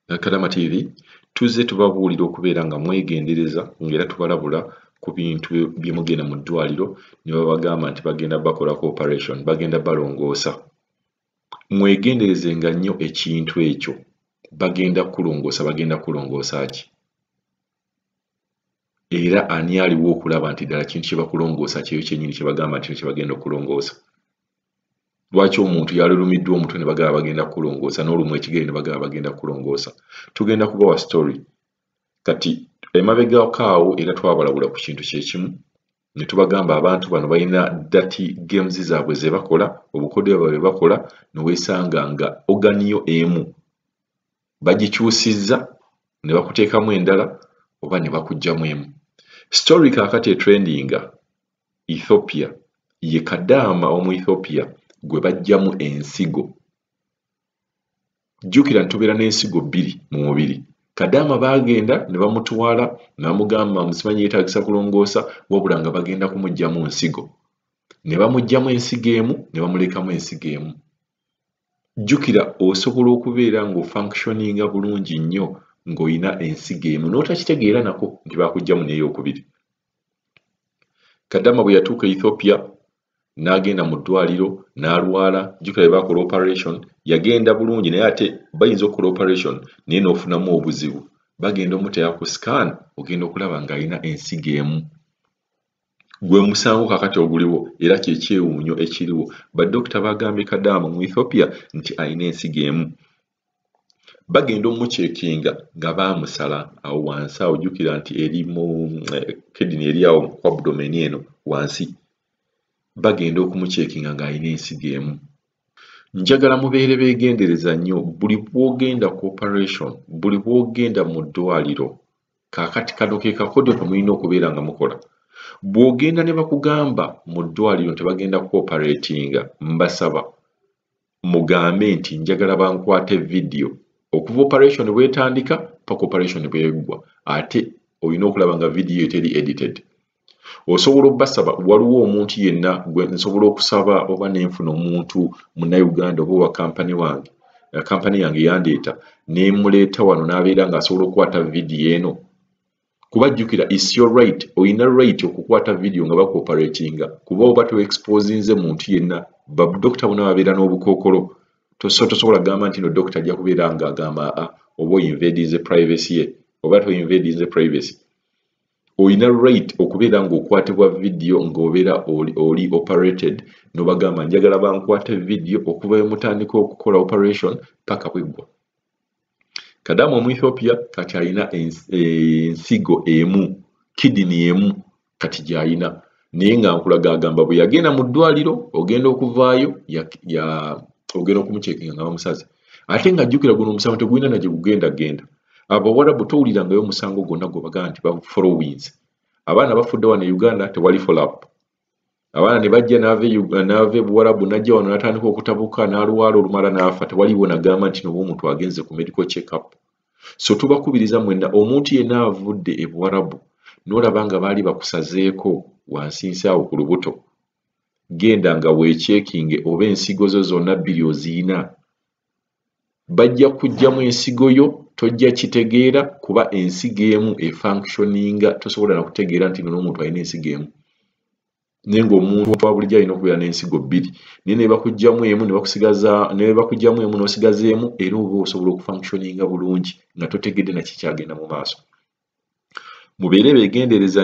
Kadaama TV tuzze tubabuulira okubeera nga mwegendereza ng'era tubalabula ku bintu bye mugenda mu ddwaliro ne babagamba nti bagenda bakolako operation, bagenda balongoosa. Mwegenderezenga nnyo ekintu ekyo. Bagenda kulongoosa ki? Era ani aliwo okulaba nti ddala kintu kye bakulongoosa kyeyo kyennyini kye bagamba nti kye bagenda okulongoosa? Lwaki omuntu yalulumiddwa omutwe ne bagamba bagenda kulongoosa n'olumu ekigere ne bagamba bagenda kulongoosa? Tugenda kubawa story. Kati emabegako awo era twabalabula ku kintu kye kimu ne tubagamba abantu bano balina dirty games zaabwe ze bakola, obukodyo bwabwe bwe bakola ne weesanga nga oganiyo emu bagikyusizza ne bakuteekamu endala oba ne bakuggyamu emu. Story kaakati etrendinga Ethiopia ye Kadaama omu Ethiopia gwe baggyamu ensigo. Jjukira ntubeera n'ensigo bbiri mu mubiri. Kadaama baagenda ne bamutwala ne bamugamba musimanyi yeetaagisa kulongoosa wabula nga bagenda kumuggyamu nsigo. Ne bamuggyamu ensigo emu ne bamulekamu ensigo emu. Jjukira osobola okubeera ng'ofunctioninga bulungi nnyo ng'olina ensigo emu n'otakitegeera nako nti baakuggyamu n'eyokubiri. Kadaama bwe yatuuka Ethiopia n'agenda mu ddwaliro n'alwala. Jjukira bwe baakola operation yagenda bulungi naye ate bayinza okukola operation naye n'ofunamu obuzibu. Bagenda omuteera ku scan ogenda okulaba ng'alina ensigo emu. Gwe musango kaakati oguliwo era kye kyewuunyo ekiriwo. Baddokita bagambye Kadaama mu Ethiopia nti alina ensigo emu. Bagenda omucekinga nga baamusala awo wansi awo. Jjukira nti eri mu kidini eri awo ku abdomen eno wansi. Bagenda okumucekinga ng'alina ensigo emu. Njagala mubeere beegendereza nnyo buli bw'ogenda ku operation, buli bw'ogenda mu ddwaliro. Kaakati kano ke kakodyo ke mulina okubeera nga mukola. Bw'ogenda ne bakugamba mu ddwaliro nti bagenda ku operatinga, mbasaba mugambe nti njagala bankwate vidiyo okuva operation bw'etandika paka operation bw'eggwa. Ate olina okulaba nga vidiyo teri edited. Osobola obbasaba waliwo omuntu yenna gwe nsobola okusaba oba n'enfuna omuntu Munnayuganda oba owa kampani wange. Kampani yange yandeeta ne muleeta wano n'abeera ng'asobola okukwata vidiyo eno. Kuba jjukira is your right, olina right okukwata vidiyo nga bakuoperatinga kuba oba to-exposinze muntu yenna. Baddokita bonna babeera n'obukookolo. Tosobola gamba nti no dokita ajja kubeera ng'agamba oba oyinvadize privacy ye oba toyinvadize privacy. Olina right okubeera ng'okwatibwa vidiyo ng'obeera oli operated n'obagamba njagala bankwate vidiyo okuva we mutandika okukola operation paka bweggwa. Kadaama omu Ethiopia kati alina ensigo emu, kidini emu kati gy'alina. Naye nga nkulaga agamba bwe yagenda mu ddwaliro ogenda okuvaayo ogenda okumucekinga nga bamusaze. Ate nga jjukira guno omusango tegulina na gye gugendagenda. Abawarabu towulirangayo omusango gwonna gwe bagamba nti bafollowings. Abaana bafudde wano e Uganda tewali follow-up. Abaana ne bajja n'ava e Buwarabu n'ajja wano n'atandika okutabuka n'alwala olumala n'afa. Tewaliwo nagamba nti n'oba omuntu agenze ku medical check-up. So tubakubiriza mwenna omuntu yenna avudde e Buwarabu n'olaba nga baali bakusazeeko wansi awo ku lubuto, genda nga weechekinge oba ensigo zo zonna bbiri oziyina. Bajja kuggyamu ensigo yo tojja kitegeera kuba ensigo emu efunctioninga tosobola na kutegeera nti n'omuntu alina ensigo emu. Naye ng'omuntu wa bulijjo alina okubeera n'ensigo bbiri. Naye ne bakuggyamu emu ne bakuggyamu emu n'osigaza emu era oba osobola okufunctioninga bulungi nga totegedde na kikyagenda mu maaso. Mubeere beegendereza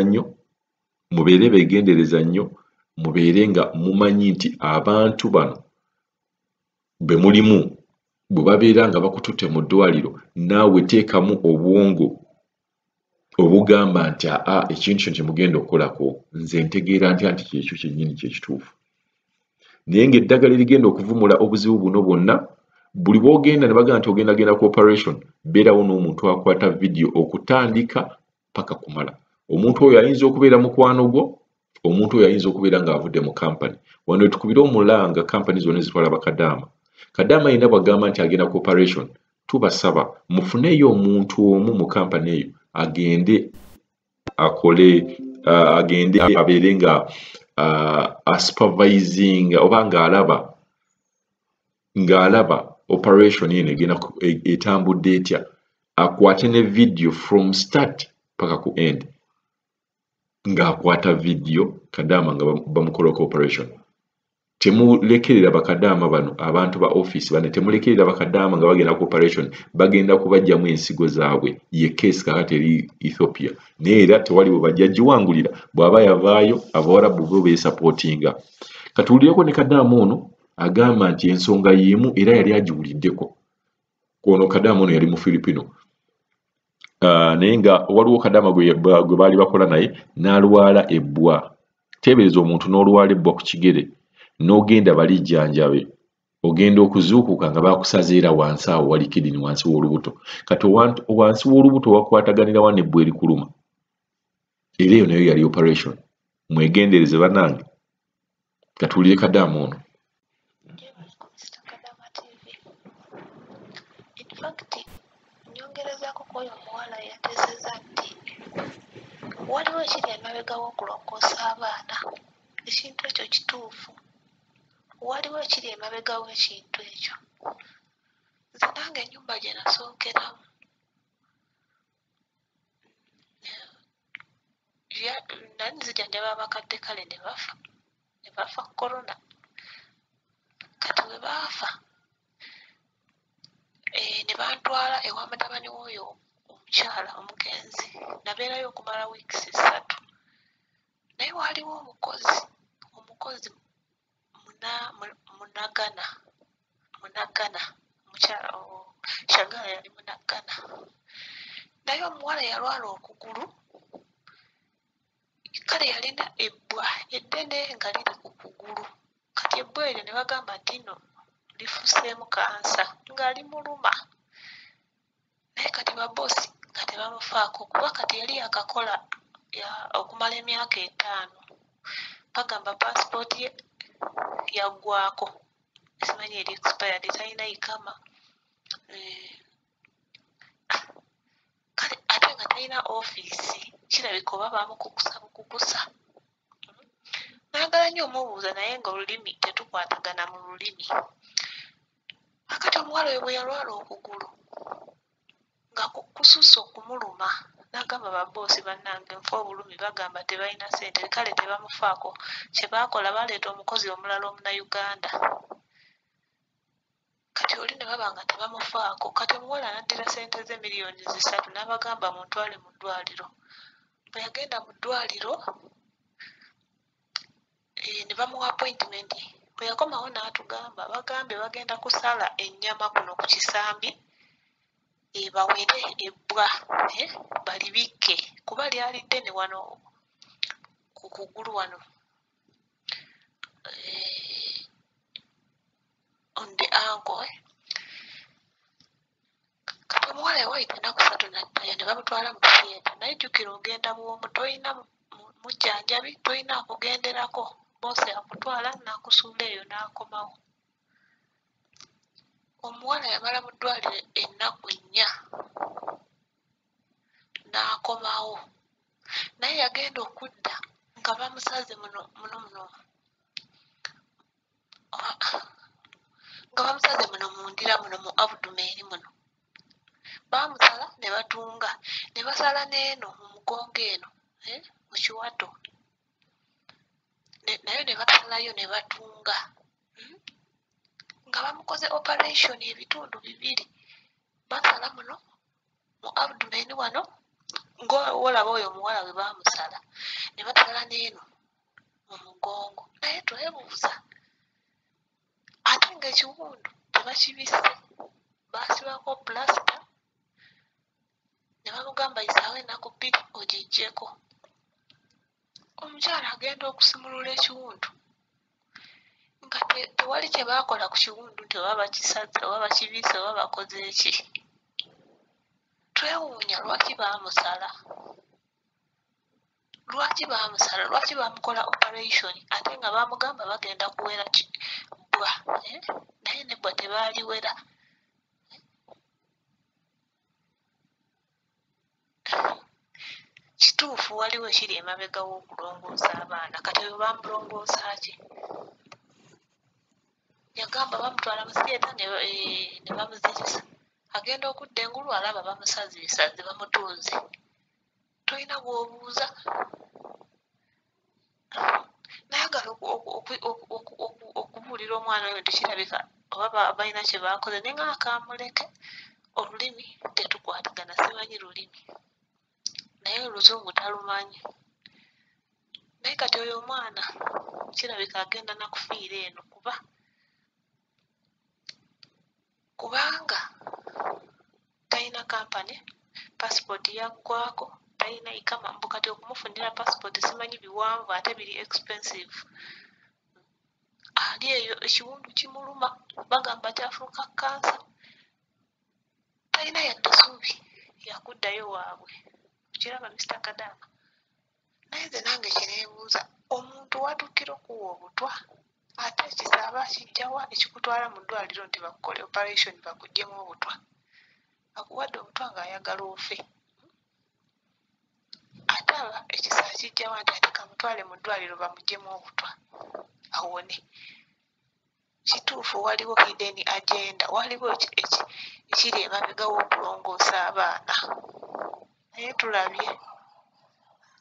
nnyo, mubeere nga mumanyi nti abantu bano be mulimu bwe babeera nga bakututte mu ddwaliro naawe teekamu obwongo obugamba nti ekintu kino kyemugenda okukolako nze ntegeera ntya nti kyekyo kyennyini kyekituufu. Naye ng'eddagala erigenda okuvumula obuzibu buno bwonna buli bw'ogenda ne bagamba nti ogendagenda ku operation beerawo n'omuntu akwata vidiyo okutandika paka kumala. Omuntu oyo ayinza okubeera mukwano gwo, omuntu oyo ayinza okubeera ng'avudde mu kampani. Wano wetukubire omulanga kampani zonna ezitwala bakadaama. Kadaama yenna bw'agamba nti agenda ku operation tubasaba mufuneyo omuntu omu mu kampani eyo agende akole agende abeere nga supervising oba ng'alaba operation eno egenda etambudde etya. akwate ne video from start paka ku end ng'akwata video Kadaama nga bamukolako operation. Temulekerera bakadaama bano abantu ba office bane temulekerera bakadaama nga bagenda ku operation bagenda kubajjamu ensigo zaabwe ye case kakati eri Ethiopia neera tewali bwe bajja giwangulira bw'aba yavaayo Abawarabu bo beesupportinga. Katuulireko ne Kadaama ono agamba nti ensonga y'emu era yali agiwuliddeko. Ono Kadaama ono yali mu Filipino. Naye nga waliwo Kadaama gwe baali bakola naye n'alwala ebbwa. Teebereza omuntu n'olwala ebbwa ku kigere n'ogenda balijjanjabe ogenda okuzuukuka nga baakusazeera wansi awo wali kidini wansi w'olubuto. Kati wansi w'olubuto wakwataganira wano ebbwa erikuluma. Era eyo nayo yali operation. Mwegendereze bannange. Katuulire Kadaama ono. Waliwo ekiri emabega w'okulongoosa abaana ekintu ekyo kituufu. Waliwo ekiri emabega w'ekintu ekyo. Nze nange ennyumba gye nasookeramu nali nzijanjaba abakadde kale ne bafa korona. Kati bwe baafa ne bantwala ewa mutabani w'oyo omukyala omugenzi. Nabeerayo okumala wiikisi 3. Naye waliwo omukozi munagana mukyala Shagala yali munagana. Naye omuwala yalwala okugulu kale yalina ebbwa eddene nga liri ku kugulu. Kati ebbwa eryo ne bagamba nti nno lifuseemu kansa ng'ali muluma. Naye kati baboosi nga tebamufaako kuba kati yali yakakola okumala emyaka 5. Bagamba paasipooti ye yaggwako. Simanyi eri expired talina ikama. Kale ate nga talina ofiisi kirabika oba baamukukusa. Naagala nnyo omubuuza naye nga olulimi tetukwatagana mu lulimi. Akati omuwala oyo bwe yalwala okugulu nga kususse okumuluma n'agamba baboosi bannange nfa obulumi bagamba tebalina ssente kale tebamufaako. Kye baakola baleeta omukozi omulala Omunayuganda. Kati oli ne baba nga tebamufaako. Kati omuwala n'addira ssente ze miliyoni 3 n'abagamba muntwale mu ddwaliro. Bwe yagenda mu ddwaliro ne bamuwa appointment. Bwe yakomawo n'atugamba bagambye bagenda kusala ennyama kuno ku kisambi bawere ebbwa balibikke kuba lyalidde ne wano ku kugulu wano on the ankle. Kati omuwala yawayita ennaku 3 n'addayo ne bamutwala mu theatre. Naye jjukira ogenda bw'omu toyina mujjanjabi toyina akugenderako. Bose akutwala n'akusuula eyo n'akomawo. Omuwala yamala mu ddwaliro ennaku 4 n'akomawo. Naye yagenda okudda nga bamusaze muno nga bamusaze muno mu ndira muno mu abdomen muno. Baamusala ne batunga ne basala n'eno mu mugongo eno mu kiwato nayo ne basalayo ne batunga nga bamukoze operation ebitundu 2. Basala muno mu abdomen wano ng'olaba oyo omuwala we baamusala ne basala n'eno mu mugongo. Naye twebuuza ate ng'ekiwundu tebakibisse baasibako pulasita ne bamugamba yisaawo ennaku 2 ogiggyeko. Omukyala agenda okusimulula ekiwundu nga tewali kye baakola ku kiwundu nti oba bakisaze oba bakibiise oba bakoze eki. Twewuunya lwaki baamusala. Lwaki baamukola operation ate nga baamugamba bagenda kuwera bbwa naye nebbwa tebaaliwera. Kituufu waliwo ekiri emabega w'okulongoosa abaana. Kati bwe bamulongoosa ki? Yagamba bamutwala mu theatre ne bamuzirisa agenda okudda engulu alaba bamusaziisaze bamutuuze tolina bw'obuuza nayagala okubuulira omwana oyo nti kirabika oba balina kye baakoze naye nga akamuleke olulimi tetukwatagana simanyi lulimi naye oluzungu talumanyi naye kati oyo omwana kirabika agenda nakufiira eno kubanga talina kampani pasipooti yaggwako talina ikama mbu kati okumufunira pasipooti simanyi biwanvu ate biri expensive ali eyo ekiwundu kimuluma bagamba kyafuuka kansa talina yadde ssuubi yakuddayo waabwe kiraba Mr. Kadaama naye nze nange kineebuuza omuntu watuukira okuwa obutwa ate ekisaaba akijjawa ekikutwala mu ddwaliro nti bakukole operation bakuggyemu obutwa akuwadde obutwa ng'ayagala ofe ate aba ekisaaba kijjawa nti ate kamutwale mu ddwaliro bamuggyemu obutwa awone kituufu waliwo hidden agenda waliwo ekiri emabega w'okulongoosa abaana naye tulabye